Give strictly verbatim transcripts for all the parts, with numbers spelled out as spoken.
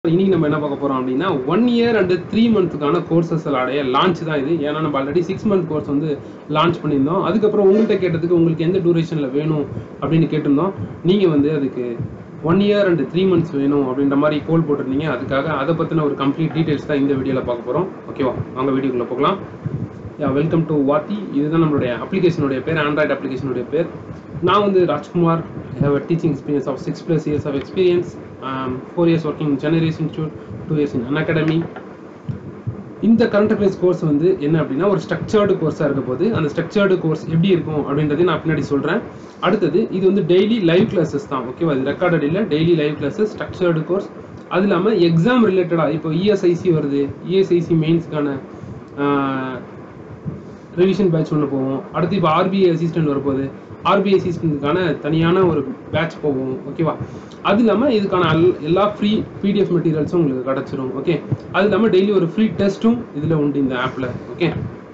இன்னைக்கு நம்ம என்ன பார்க்க போறோம் அப்படின்னா ஒன் இயர் அண்ட் த்ரீ மந்த்துக்கான கோர்சஸ் அடைய லான்ச் தான் இது. ஏன்னா நம்ம ஆல்ரெடி சிக்ஸ் மந்த் கோர்ஸ் வந்து லான்ச் பண்ணியிருந்தோம். அதுக்கப்புறம் உங்கள்கிட்ட கேட்டதுக்கு உங்களுக்கு எந்த டூரேஷனில் வேணும் அப்படின்னு கேட்டிருந்தோம். நீங்கள் வந்து அதுக்கு one year and three months வேணும் அப்படின்ற மாதிரி கோல் போட்டிருந்தீங்க. அதுக்காக அதை பற்றின ஒரு கம்ப்ளீட் டீட்டெயில்ஸ் தான் இந்த வீடியோவில் பார்க்க போகிறோம். ஓகேவா, வாங்க வீடியோக்குள்ளே போகலாம். Yeah welcome to Vaathi. இதுதான் நம்மளுடைய அப்ளிகேஷனுடைய பேர், ஆண்ட்ராய்டு அப்ளிகேஷனுடைய பேர். நான் வந்து Rajkumar. I have a teaching experience of six plus years of experience. Um, four years working in Generation Institute, two years in an academy. இந்த கரண்ட் அஃபேர்ஸ் கோர்ஸ் வந்து என்ன அப்படின்னா ஒரு ஸ்ட்ரக்சர்டு கோர்ஸாக இருக்க போது அந்த ஸ்ட்ரக்சர்டு கோர்ஸ் எப்படி இருக்கும் அப்படின்றதையும் நான் பின்னாடி சொல்கிறேன். அடுத்தது இது வந்து டெய்லி லைவ் கிளாஸஸ் தான். ஓகேவா, இது ரெக்கார்டட் இல்லை, daily live classes, structured course. அது இல்லாமல் எக்ஸாம் ரிலேட்டடாக இப்போ இஎஸ்ஐசி வருது, இஎஸ்ஐசி மெயின்ஸ்க்கான ரிவிஷன் பேட்ச் ஒன்று போவோம். அடுத்து இப்போ ஆர்பிஐ அசிஸ்டன்ட் வரப்போகுது, ஆர்பிஐ அசிஸ்டன்ட்டுக்கான தனியான ஒரு பேட்ச் போகும். ஓகேவா, அது இல்லாமல் இதுக்கான எல்லா ஃப்ரீ பிடிஎஃப் மெட்டீரியல்ஸும் உங்களுக்கு கிடச்சிரும். ஓகே, அது இல்லாமல் டெய்லி ஒரு ஃப்ரீ டெஸ்ட்டும் இதில் உண்டு இந்த ஆப்பில். ஓகே,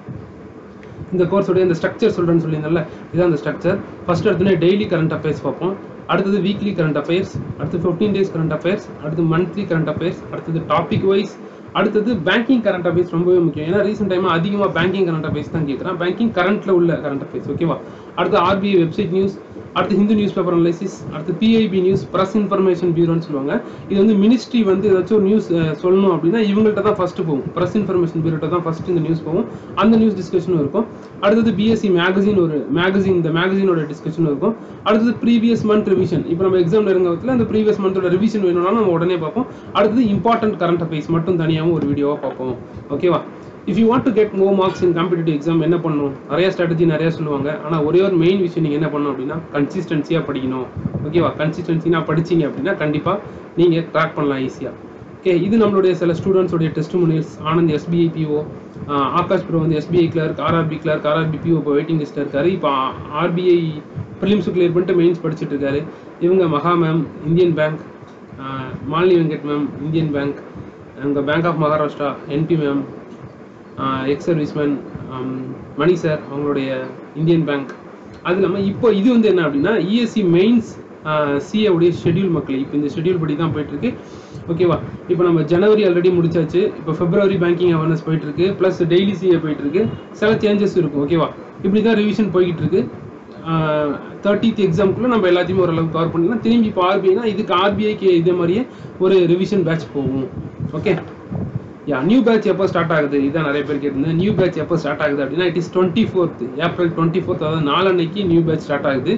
இந்த கோர்ஸோடைய இந்த ஸ்ட்ரக்சர் சொல்கிறேன்னு சொல்லியிருந்தேன்ல, இதுதான் அந்த ஸ்ட்ரக்சர். ஃபர்ஸ்ட் எடுத்துனே டெய்லி கரண்ட் அஃபேர்ஸ் பார்ப்போம். அடுத்தது வீக்லி கரண்ட் அஃபேர்ஸ், அடுத்து ஃபிஃப்டீன் டேஸ் கரண்ட் அஃபேர்ஸ், அடுத்து மந்த்லி கரண்ட் அஃபேர்ஸ், அடுத்தது டாபிக் வைஸ், அடுத்தது பேங்கிங் கரண்ட் அஃபேர்ஸ் ரொம்பவே முக்கியம். ஏன்னா ரீசெண்ட் டைமாக அதிகமாக பேங்கிங் கரண்ட் அஃபேர்ஸ் தான் கேட்குறேன், பேங்கிங் கரண்ட்டில் உள்ள கரண்ட் அஃபேர்ஸ். ஓகேவா, அடுத்து ஆர்பிஐ வெப்சைட் நியூஸ், அடுத்து ஹிந்து நியூஸ் பேப்பர் அனலைசிஸ், அடுத்து பிஐபி நியூஸ், ப்ரெஸ் இன்ஃபர்மேஷன் பியூரோன்னு சொல்லுவாங்க. இது வந்து மினிஸ்ட்ரி வந்து ஏதாச்சும் ஒரு நியூஸ் சொல்லணும் அப்படின்னா இவங்கள்ட்ட தான் ஃபர்ஸ்ட் போகும், ப்ரெஸ் இன்ஃபர்மேஷன் பியூரோட்ட தான் ஃபர்ஸ்ட் இந்த நியூஸ் போகும். அந்த நியூஸ் டிஸ்கஷனும் இருக்கும். அடுத்தது பிஎஸ்சி மேகசின், ஒரு மேகசின், இந்த மேகசினோட டிஸ்கஷனும் இருக்கும். அடுத்தது ப்ரீவியஸ் மந்த் ரிவிஷன், இப்போ நம்ம எக்ஸாம் நெருங்கத்தில் அந்த ப்ரீவியஸ் மந்தோட ரிவிஷன் வேணும்னாலும் நம்ம உடனே பார்ப்போம். அடுத்தது இம்பார்ட்டன்ட் கரண்ட் அஃபேர்ஸ் மட்டும் தனியாகவும் ஒரு வீடியோவாக பார்ப்போம். ஓகேவா, if you want to get more marks in competitive exam என்ன பண்ணணும், நிறைய ஸ்ட்ராட்டஜி நிறைய சொல்லுவாங்க. ஆனால் ஒரே ஒரு மெயின் விஷயம் நீங்கள் என்ன பண்ணணும் அப்படின்னா கன்சிஸ்டன்சியாக படிக்கணும். ஓகேவா, கன்சிஸ்டன்சினா படிச்சிங்க அப்படின்னா கண்டிப்பாக நீங்கள் ட்ராக் பண்ணலாம் ஈஸியாக. ஓகே, இது நம்மளுடைய சில ஸ்டூடெண்ட்ஸோடைய testimonials. Anand SBI PO, Akash bro வந்து SBI clerk, RRB clerk, RRB PO இப்போ வெயிட்டிங் லிஸ்ட்டில் இருக்காரு. இப்போ ஆர்பிஐ ப்ரிலிம்ஸு கிளியர் பண்ணிட்டு மெயின்ஸ் படிச்சுட்டு இருக்காரு. இவங்க Maha ma'am Indian bank, Malini Venkat ma'am Indian bank, இவங்க bank of Maharashtra NP ma'am, ex serviceman Mani sir அவங்களுடைய இந்தியன் பேங்க். அது இல்லாமல் இப்போ இது வந்து என்ன அப்படின்னா இஎஸ்சி மெயின்ஸ் சிஏவுடைய ஷெட்யூல் மக்கள். இப்போ இந்த ஷெட்யூல் படி தான் போயிட்டுருக்கு. ஓகேவா, இப்போ நம்ம ஜனவரி ஆல்ரெடி முடிச்சாச்சு, இப்போ பிப்ரவரி பேங்கிங் அவேர்னஸ் போயிட்டுருக்கு, ப்ளஸ் டெய்லி சிஏ போயிட்டுருக்கு. சில சேஞ்சஸ் இருக்கும். ஓகேவா, இப்படி தான் ரிவிஷன் போய்கிட்டு இருக்கு. தேர்ட்டித் எக்ஸாமுக்குள்ளே நம்ம எல்லாத்தையுமே ஓரளவுக்கு கவர் பண்ணிடலாம். திரும்பி இப்போ ஆர்பிஐனா இதுக்கு ஆர்பிஐக்கு இதே மாதிரியே ஒரு ரிவிஷன் பேட்ச் போகும். ஓகே, யா நியூ பேட்ச் எப்போ ஸ்டார்ட் ஆகுது, இதான் நிறைய பேர் கேட்டிருந்தேன். நியூ பேட்ச் எப்போ ஸ்டார்ட் ஆகுது அப்படின்னா it is twenty fourth April twenty fourth அதாவது நாலன்னைக்கு நியூ பேட்ச் ஸ்டார்ட் ஆகுது.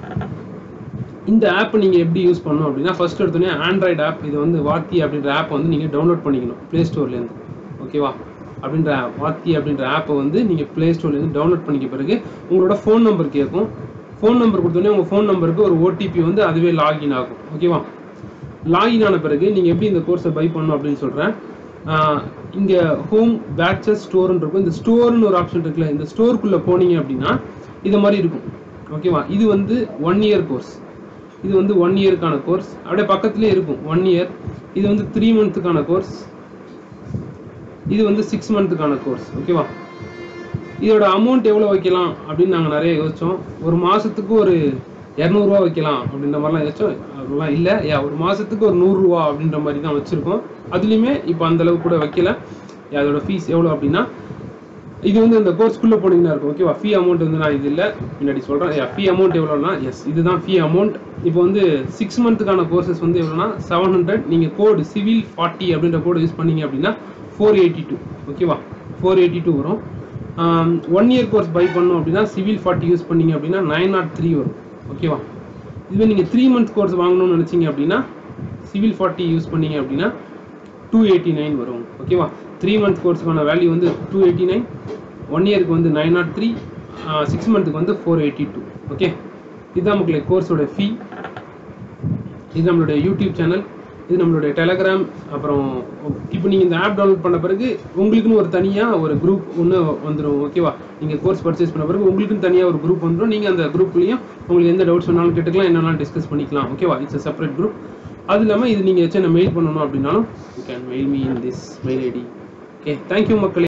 இந்த ஆப் நீங்கள் எப்படி யூஸ் பண்ணணும் அப்படின்னா ஃபர்ஸ்ட் எடுத்தோடனே ஆண்ட்ராய்டு ஆப், இது வந்து வாத்தி அப்படின்ற ஆப்பை வந்து நீங்கள் டவுன்லோட் பண்ணிக்கணும் ப்ளே ஸ்டோர்லேருந்து. ஓகேவா, அப்படின்ற வாத்தி அப்படின்ற ஆப்பை வந்து நீங்கள் ப்ளே ஸ்டோர்லேருந்து டவுன்லோட் பண்ணிக்க பிறகு உங்களோட ஃபோன் நம்பர் கேட்கும். ஃபோன் நம்பர் கொடுத்தோடனே உங்கள் ஃபோன் நம்பருக்கு ஒரு ஓடிபி வந்து அதுவே லாகின் ஆகும். ஓகேவா, லாகின் ஆன பிறகு நீங்கள் எப்படி இந்த கோர்ஸை பை பண்ணணும் அப்படின்னு சொல்கிறேன். இங்கே ஹோம் பேட்சஸ் ஸ்டோர்னு இருக்கும். இந்த ஸ்டோர்னு ஒரு ஆப்ஷன் இருக்குல்ல, இந்த ஸ்டோருக்குள்ளே போனீங்க அப்படின்னா இது மாதிரி இருக்கும். ஓகேவா, இது வந்து ஒன் இயர் கோர்ஸ், இது வந்து ஒன் இயருக்கான கோர்ஸ். அப்படியே பக்கத்துலேயே இருக்கும் ஒன் இயர். இது வந்து த்ரீ மந்த்துக்கான கோர்ஸ், இது வந்து சிக்ஸ் மந்த்துக்கான கோர்ஸ். ஓகேவா, இதோட அமௌண்ட் எவ்வளோ வைக்கலாம் அப்படின்னு நாங்கள் நிறைய யோசித்தோம். ஒரு மாதத்துக்கு ஒரு இரநூறுவா வைக்கலாம் அப்படின்ற மாதிரிலாம் யோசிச்சோம். அப்படிலாம் இல்லை, யா ஒரு மாதத்துக்கு ஒரு நூறுரூவா அப்படின்ற மாதிரி தான் வச்சுருக்கோம். அதுலேயுமே இப்போ அந்தளவுக்கு கூட வைக்கல. அதோட ஃபீஸ் எவ்வளோ அப்படின்னா இது வந்து இந்த கோர்ஸ்க்குள்ளே போனீங்கன்னா இருக்கும். ஓகேவா, ஃபீ அமௌண்ட் வந்து நான் இது இல்லை முன்னாடி சொல்கிறேன். யா ஃபீ அமௌண்ட் எவ்வளோனா எஸ் இதுதான் ஃபீ அமௌண்ட். இப்போ வந்து சிக்ஸ் மந்த்துக்கான கோர்சஸ் வந்து எவ்வளோனா செவன் ஹண்ட்ரட். நீங்கள் கோடு சிவில் ஃபார்ட்டி அப்படின்ற கோடு யூஸ் பண்ணீங்க அப்படின்னா ஃபோர் எயிட்டி டூ. ஓகேவா, ஃபோர் எயிட்டி டூ வரும். ஒன் இயர் கோர்ஸ் பை பண்ணோம் அப்படின்னா சிவில் ஃபார்ட்டி யூஸ் பண்ணீங்க அப்படின்னா நைன் நாட் த்ரீ வரும். ஓகேவா, இதுவே நீங்கள் த்ரீ மந்த் கோர்ஸ் வாங்கணும்னு நினச்சிங்க அப்படின்னா சிவில் ஃபார்ட்டி யூஸ் பண்ணீங்க அப்படின்னா டூ எயிட்டி நைன் வரும். ஓகேவா, த்ரீ மந்த் கோர்ஸுக்கான வேல்யூ வந்து டூ எயிட்டி நைன், ஒன் இயருக்கு வந்து நைன் நாட் த்ரீ, சிக்ஸ் மந்த்துக்கு வந்து ஃபோர் எயிட்டி டூ. ஓகே, இதுதான் மக்களுக்கு கோர்ஸோட ஃபீ. இது நம்மளுடைய யூடியூப் சேனல், இது நம்மளுடைய டெலகிராம். அப்புறம் இப்போ நீங்கள் இந்த ஆப் டவுன்லோட் பண்ண பிறகு உங்களுக்குன்னு ஒரு தனியாக ஒரு குரூப் ஒன்று வந்துடும். ஓகேவா, நீங்கள் கோர்ஸ் பர்ச்சேஸ் பண்ண பிறகு உங்களுக்குன்னு தனியாக ஒரு குரூப் வந்துடும். நீங்கள் அந்த குரூப்லேயும் உங்களுக்கு எந்த டவுட்ஸ் வேணாலும் கேட்டுக்கலாம், என்னென்னாலும் டிஸ்கஸ் பண்ணிக்கலாம். ஓகேவா, இட்ஸ் அ செப்பரேட் குரூப். அது இல்லாமல் இது நீங்கள் வச்சு என்ன மெயில் பண்ணணும் அப்படின்னாலும் you can mail me in this mail ID. Okay, thank you மக்களே.